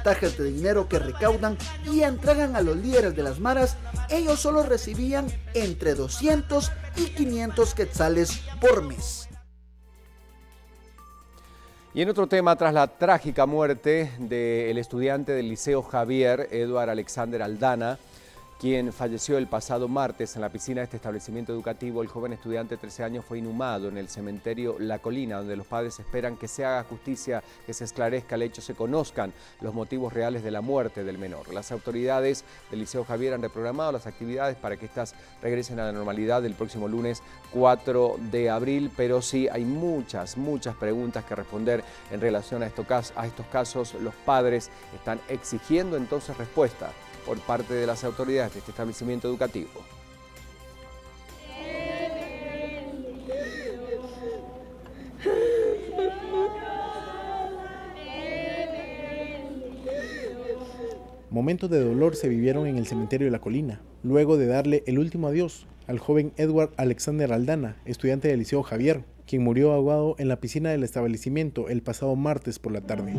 porcentajes de dinero que recaudan y entregan a los líderes de las maras, ellos solo recibían entre 200 y 500 quetzales por mes. Y en otro tema, tras la trágica muerte del estudiante del Liceo Javier, Edward Alexander Aldana, quien falleció el pasado martes en la piscina de este establecimiento educativo, el joven estudiante de 13 años fue inhumado en el cementerio La Colina, donde los padres esperan que se haga justicia, que se esclarezca el hecho, se conozcan los motivos reales de la muerte del menor. Las autoridades del Liceo Javier han reprogramado las actividades para que éstas regresen a la normalidad el próximo lunes 4 de abril, pero sí hay muchas preguntas que responder en relación a estos casos. Los padres están exigiendo entonces respuesta por parte de las autoridades de este establecimiento educativo. Momentos de dolor se vivieron en el cementerio de La Colina, luego de darle el último adiós al joven Edward Alexander Aldana, estudiante del Liceo Javier, quien murió ahogado en la piscina del establecimiento el pasado martes por la tarde.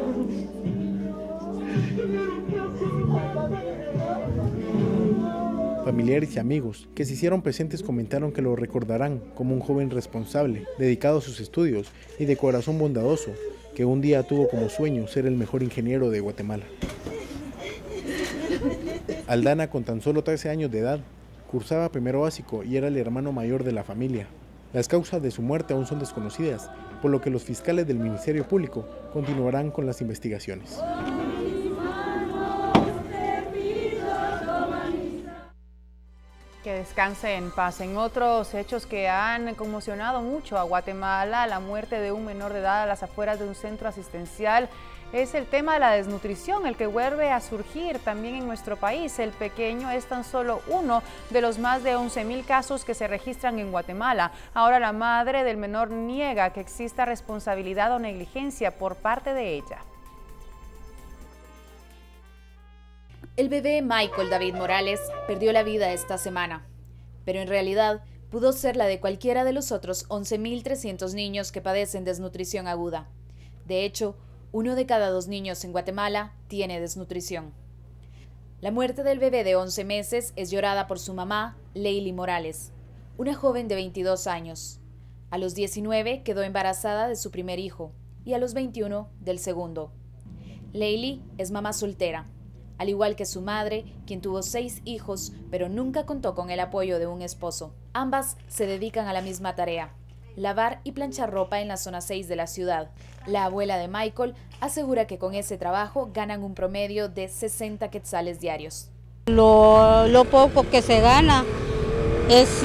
Familiares y amigos que se hicieron presentes comentaron que lo recordarán como un joven responsable, dedicado a sus estudios y de corazón bondadoso, que un día tuvo como sueño ser el mejor ingeniero de Guatemala. Aldana, con tan solo 13 años de edad, cursaba primero básico y era el hermano mayor de la familia. Las causas de su muerte aún son desconocidas, por lo que los fiscales del Ministerio Público continuarán con las investigaciones. Que descanse en paz. En otros hechos que han conmocionado mucho a Guatemala, la muerte de un menor de edad a las afueras de un centro asistencial es el tema de la desnutrición, el que vuelve a surgir también en nuestro país. El pequeño es tan solo uno de los más de 11,000 casos que se registran en Guatemala. Ahora la madre del menor niega que exista responsabilidad o negligencia por parte de ella. El bebé Michael David Morales perdió la vida esta semana, pero en realidad pudo ser la de cualquiera de los otros 11.300 niños que padecen desnutrición aguda. De hecho, 1 de cada 2 niños en Guatemala tiene desnutrición. La muerte del bebé de 11 meses es llorada por su mamá, Leili Morales, una joven de 22 años. A los 19 quedó embarazada de su primer hijo y a los 21 del segundo. Leili es mamá soltera, al igual que su madre, quien tuvo 6 hijos, pero nunca contó con el apoyo de un esposo. Ambas se dedican a la misma tarea: lavar y planchar ropa en la zona 6 de la ciudad. La abuela de Michael asegura que con ese trabajo ganan un promedio de 60 quetzales diarios. Lo poco que se gana es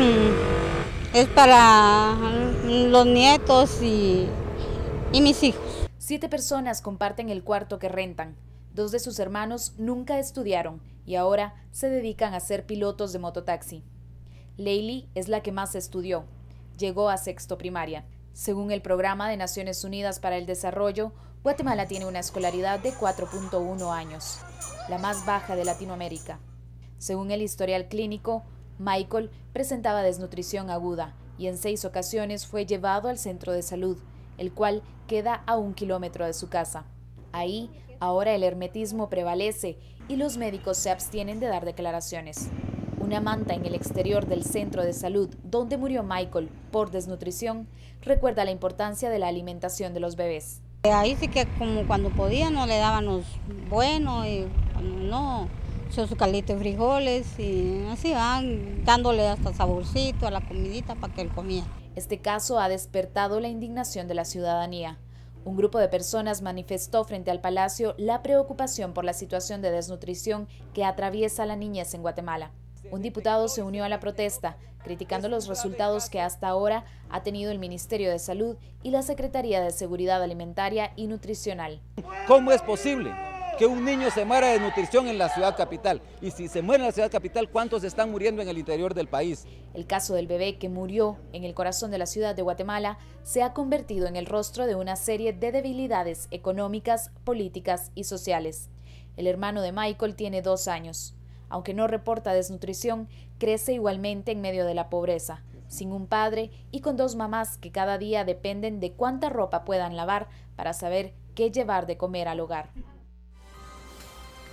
para los nietos y mis hijos. 7 personas comparten el cuarto que rentan. 2 de sus hermanos nunca estudiaron y ahora se dedican a ser pilotos de mototaxi. Leili es la que más estudió. Llegó a sexto primaria. Según el Programa de Naciones Unidas para el Desarrollo, Guatemala tiene una escolaridad de 4.1 años, la más baja de Latinoamérica. Según el historial clínico, Michael presentaba desnutrición aguda y en 6 ocasiones fue llevado al centro de salud, el cual queda a 1 kilómetro de su casa. Ahí, ahora el hermetismo prevalece y los médicos se abstienen de dar declaraciones. Una manta en el exterior del centro de salud donde murió Michael por desnutrición recuerda la importancia de la alimentación de los bebés. Ahí sí que como cuando podía no le daban los buenos y cuando no, su caldito de frijoles y así van dándole hasta saborcito a la comidita para que él comiera. Este caso ha despertado la indignación de la ciudadanía. Un grupo de personas manifestó frente al Palacio la preocupación por la situación de desnutrición que atraviesa la niñez en Guatemala. Un diputado se unió a la protesta, criticando los resultados que hasta ahora ha tenido el Ministerio de Salud y la Secretaría de Seguridad Alimentaria y Nutricional. ¿Cómo es posible que un niño se muera de desnutrición en la ciudad capital? Y si se muere en la ciudad capital, ¿cuántos están muriendo en el interior del país? El caso del bebé que murió en el corazón de la ciudad de Guatemala se ha convertido en el rostro de una serie de debilidades económicas, políticas y sociales. El hermano de Michael tiene 2 años. Aunque no reporta desnutrición, crece igualmente en medio de la pobreza, sin un padre y con 2 mamás que cada día dependen de cuánta ropa puedan lavar para saber qué llevar de comer al hogar.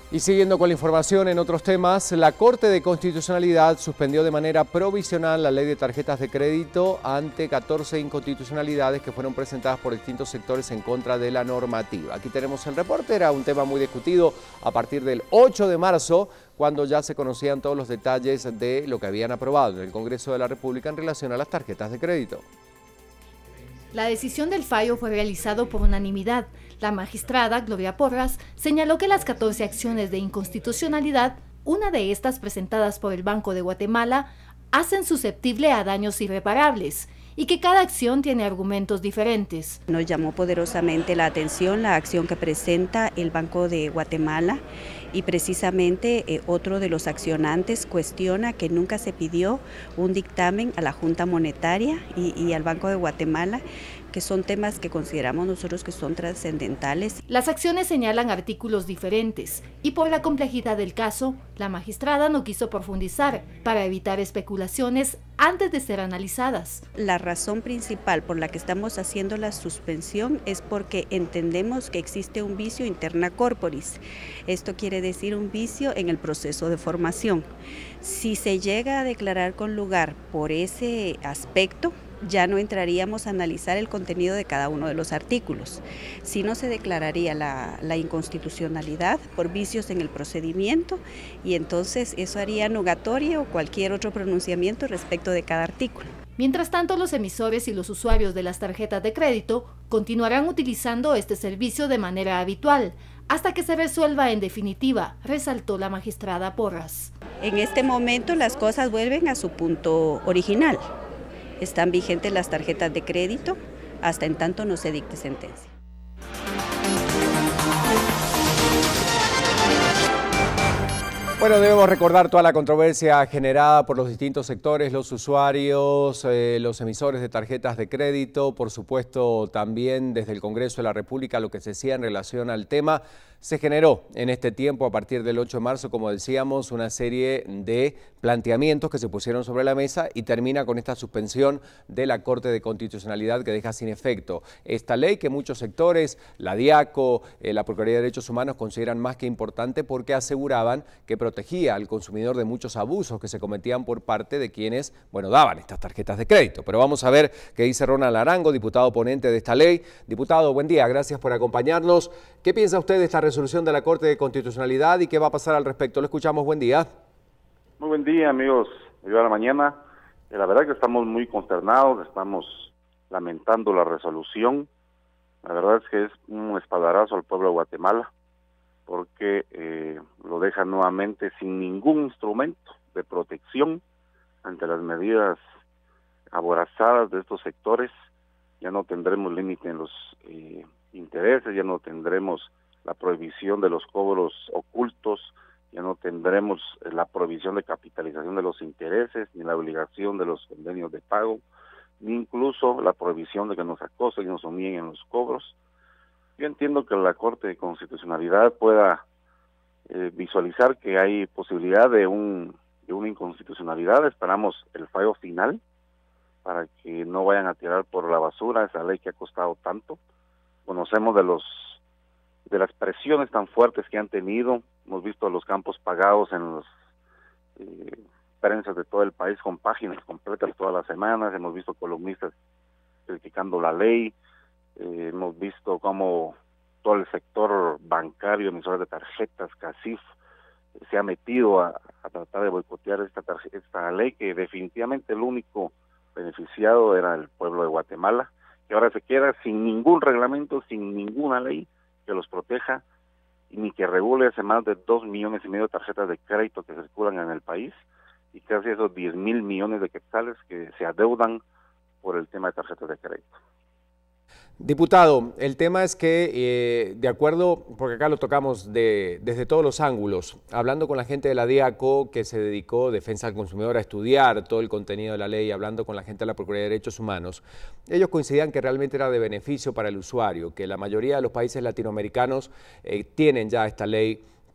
Y siguiendo con la información en otros temas, la Corte de Constitucionalidad suspendió de manera provisional la ley de tarjetas de crédito ante 14 inconstitucionalidades que fueron presentadas por distintos sectores en contra de la normativa. Aquí tenemos el reporte, era un tema muy discutido a partir del 8 de marzo, cuando ya se conocían todos los detalles de lo que habían aprobado en el Congreso de la República en relación a las tarjetas de crédito. La decisión del fallo fue realizado por unanimidad. La magistrada Gloria Porras señaló que las 14 acciones de inconstitucionalidad, una de estas presentadas por el Banco de Guatemala, hacen susceptible a daños irreparables y que cada acción tiene argumentos diferentes. Nos llamó poderosamente la atención la acción que presenta el Banco de Guatemala y precisamente otro de los accionantes cuestiona que nunca se pidió un dictamen a la Junta Monetaria y al Banco de Guatemala, que son temas que consideramos nosotros que son trascendentales. Las acciones señalan artículos diferentes y por la complejidad del caso, la magistrada no quiso profundizar para evitar especulaciones antes de ser analizadas. La razón principal por la que estamos haciendo la suspensión es porque entendemos que existe un vicio interna corporis. Esto quiere decir un vicio en el proceso de formación. Si se llega a declarar con lugar por ese aspecto, ya no entraríamos a analizar el contenido de cada uno de los artículos. Si no se declararía la inconstitucionalidad por vicios en el procedimiento y entonces eso haría nugatorio o cualquier otro pronunciamiento respecto de cada artículo. Mientras tanto, los emisores y los usuarios de las tarjetas de crédito continuarán utilizando este servicio de manera habitual, hasta que se resuelva en definitiva, resaltó la magistrada Porras. En este momento las cosas vuelven a su punto original. Están vigentes las tarjetas de crédito hasta en tanto no se dicte sentencia. Bueno, debemos recordar toda la controversia generada por los distintos sectores, los usuarios, los emisores de tarjetas de crédito, por supuesto también desde el Congreso de la República lo que se decía en relación al tema. Se generó en este tiempo, a partir del 8 de marzo, como decíamos, una serie de planteamientos que se pusieron sobre la mesa y termina con esta suspensión de la Corte de Constitucionalidad que deja sin efecto esta ley que muchos sectores, la DIACO, la Procuraduría de Derechos Humanos consideran más que importante porque aseguraban que protegía al consumidor de muchos abusos que se cometían por parte de quienes, bueno, daban estas tarjetas de crédito. Pero vamos a ver qué dice Ronald Arango, diputado ponente de esta ley. Diputado, buen día, gracias por acompañarnos. ¿Qué piensa usted de esta resolución de la Corte de Constitucionalidad y qué va a pasar al respecto? Lo escuchamos, buen día. Muy buen día, amigos de la mañana. La verdad que estamos muy consternados, estamos lamentando la resolución. La verdad es que es un espaldarazo al pueblo de Guatemala, porque lo deja nuevamente sin ningún instrumento de protección ante las medidas aborazadas de estos sectores. Ya no tendremos límite en los intereses, ya no tendremos la prohibición de los cobros ocultos, ya no tendremos la prohibición de capitalización de los intereses, ni la obligación de los convenios de pago, ni incluso la prohibición de que nos acosen y nos humillen en los cobros. Yo entiendo que la Corte de Constitucionalidad pueda visualizar que hay posibilidad de una inconstitucionalidad. Esperamos el fallo final para que no vayan a tirar por la basura esa ley que ha costado tanto. Conocemos de las presiones tan fuertes que han tenido. Hemos visto los campos pagados en los prensas de todo el país con páginas completas todas las semanas. Hemos visto columnistas criticando la ley. Hemos visto cómo todo el sector bancario, emisores de tarjetas, CACIF, se ha metido a tratar de boicotear esta ley, que definitivamente el único beneficiado era el pueblo de Guatemala, que ahora se queda sin ningún reglamento, sin ninguna ley que los proteja, ni que regule hace más de 2,5 millones de tarjetas de crédito que circulan en el país, y casi esos 10,000 millones de quetzales que se adeudan por el tema de tarjetas de crédito. Diputado, el tema es que, de acuerdo, porque acá lo tocamos desde todos los ángulos, hablando con la gente de la DIACO que se dedicó, Defensa del Consumidor, a estudiar todo el contenido de la ley, hablando con la gente de la Procuraduría de Derechos Humanos, ellos coincidían que realmente era de beneficio para el usuario, que la mayoría de los países latinoamericanos tienen ya esta ley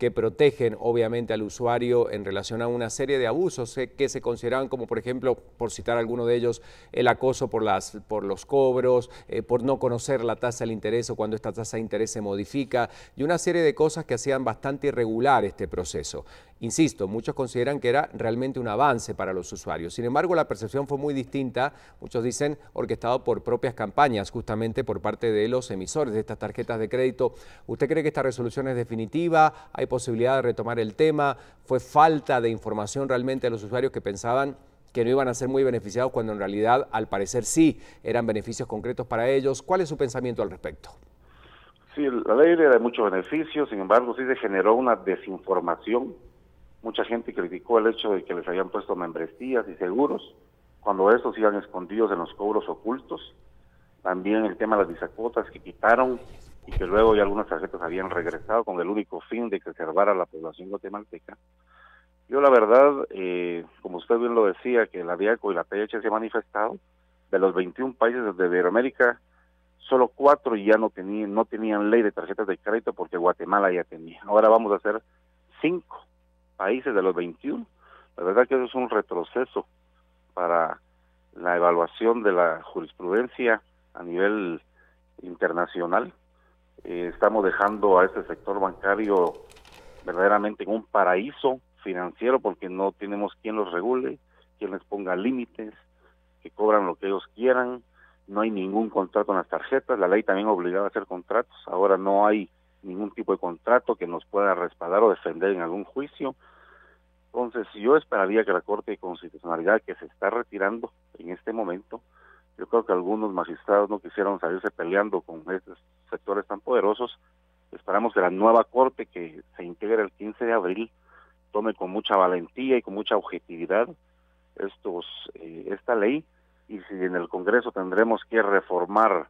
que protegen obviamente al usuario en relación a una serie de abusos que se consideraban como, por ejemplo, por citar alguno de ellos, el acoso por los cobros, por no conocer la tasa del interés o cuando esta tasa de interés se modifica y una serie de cosas que hacían bastante irregular este proceso. Insisto, muchos consideran que era realmente un avance para los usuarios. Sin embargo, la percepción fue muy distinta, muchos dicen orquestado por propias campañas, justamente por parte de los emisores de estas tarjetas de crédito. ¿Usted cree que esta resolución es definitiva? ¿Hay posibilidad de retomar el tema? ¿Fue falta de información realmente a los usuarios que pensaban que no iban a ser muy beneficiados cuando en realidad, al parecer, sí eran beneficios concretos para ellos? ¿Cuál es su pensamiento al respecto? Sí, la ley era de mucho beneficio, sin embargo, sí se generó una desinformación. Mucha gente criticó el hecho de que les habían puesto membresías y seguros, cuando estos iban escondidos en los cobros ocultos. También el tema de las bisacuotas que quitaron y que luego ya algunas tarjetas habían regresado con el único fin de que salvar a la población guatemalteca. Yo la verdad, como usted bien lo decía, que la DIACO y la PH se han manifestado, de los 21 países de Iberoamérica, solo 4 ya no tenían ley de tarjetas de crédito porque Guatemala ya tenía. Ahora vamos a hacer 5 países de los 21. La verdad que eso es un retroceso para la evaluación de la jurisprudencia a nivel internacional. Estamos dejando a este sector bancario verdaderamente en un paraíso financiero porque no tenemos quien los regule, quien les ponga límites, que cobran lo que ellos quieran, no hay ningún contrato en las tarjetas, la ley también obligaba a hacer contratos, ahora no hay ningún tipo de contrato que nos pueda respaldar o defender en algún juicio. Entonces yo esperaría que la Corte de Constitucionalidad, que se está retirando en este momento, yo creo que algunos magistrados no quisieron salirse peleando con estos sectores tan poderosos. Esperamos que la nueva Corte, que se integre el 15 de abril, tome con mucha valentía y con mucha objetividad esta ley, y si en el Congreso tendremos que reformar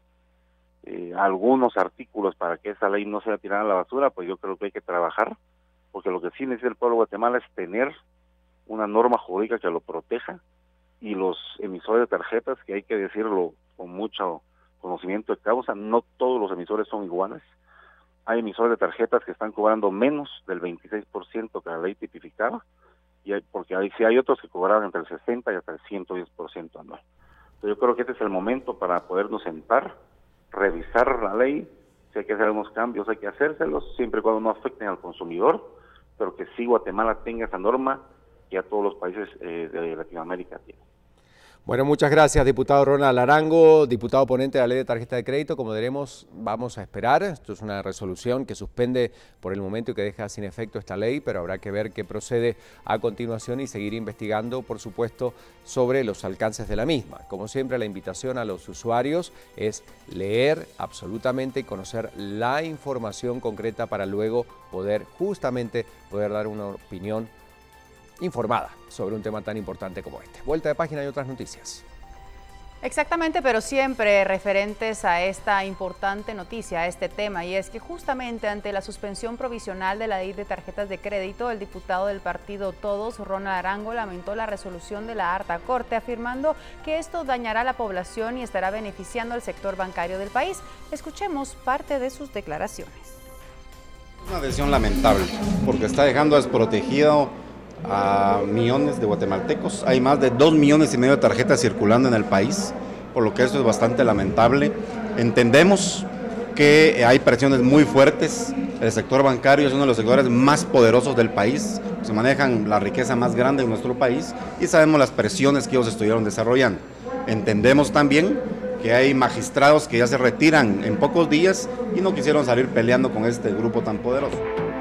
algunos artículos para que esa ley no sea tirada a la basura, pues yo creo que hay que trabajar, porque lo que sí necesita el pueblo de Guatemala es tener una norma jurídica que lo proteja, y los emisores de tarjetas, que hay que decirlo con mucho conocimiento de causa, no todos los emisores son iguales. Hay emisores de tarjetas que están cobrando menos del 26% que la ley tipificaba, porque hay otros que cobraban entre el 60 y hasta el 110% anual. Entonces yo creo que este es el momento para podernos sentar, revisar la ley, si hay que hacer algunos cambios hay que hacérselos, siempre y cuando no afecten al consumidor, pero que sí Guatemala tenga esa norma que a todos los países de Latinoamérica tienen. Bueno, muchas gracias, diputado Ronald Arango, diputado ponente de la ley de tarjeta de crédito. Como veremos, vamos a esperar. Esto es una resolución que suspende por el momento y que deja sin efecto esta ley, pero habrá que ver qué procede a continuación y seguir investigando, por supuesto, sobre los alcances de la misma. Como siempre, la invitación a los usuarios es leer absolutamente y conocer la información concreta para luego poder dar una opinión informada sobre un tema tan importante como este. Vuelta de página y otras noticias. Exactamente, pero siempre referentes a esta importante noticia, a este tema, y es que justamente ante la suspensión provisional de la ley de tarjetas de crédito, el diputado del partido Todos, Ronald Arango, lamentó la resolución de la Alta Corte, afirmando que esto dañará a la población y estará beneficiando al sector bancario del país. Escuchemos parte de sus declaraciones. Es una decisión lamentable, porque está dejando desprotegido a millones de guatemaltecos. Hay más de 2,5 millones de tarjetas circulando en el país, por lo que esto es bastante lamentable. Entendemos que hay presiones muy fuertes. El sector bancario es uno de los sectores más poderosos del país, se manejan la riqueza más grande de nuestro país y sabemos las presiones que ellos estuvieron desarrollando. Entendemos también que hay magistrados que ya se retiran en pocos días y no quisieron salir peleando con este grupo tan poderoso.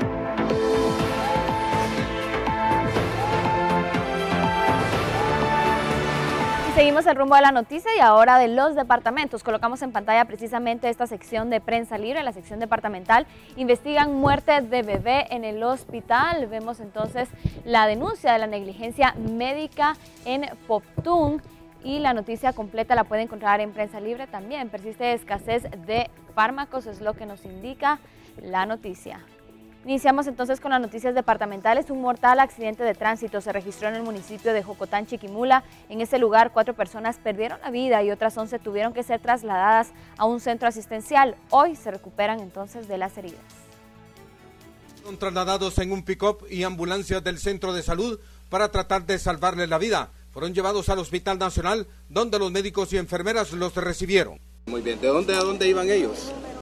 Seguimos el rumbo de la noticia y ahora de los departamentos. Colocamos en pantalla precisamente esta sección de prensa libre, la sección departamental. Investigan muerte de bebé en el hospital. Vemos entonces la denuncia de la negligencia médica en Poptún y la noticia completa la puede encontrar en prensa libre también. Persiste escasez de fármacos, es lo que nos indica la noticia. Iniciamos entonces con las noticias departamentales. Un mortal accidente de tránsito se registró en el municipio de Jocotán, Chiquimula. En ese lugar 4 personas perdieron la vida y otras 11 tuvieron que ser trasladadas a un centro asistencial. Hoy se recuperan entonces de las heridas. Son trasladados en un pick-up y ambulancias del centro de salud para tratar de salvarles la vida. Fueron llevados al Hospital Nacional, donde los médicos y enfermeras los recibieron. Muy bien, ¿de dónde a dónde iban ellos?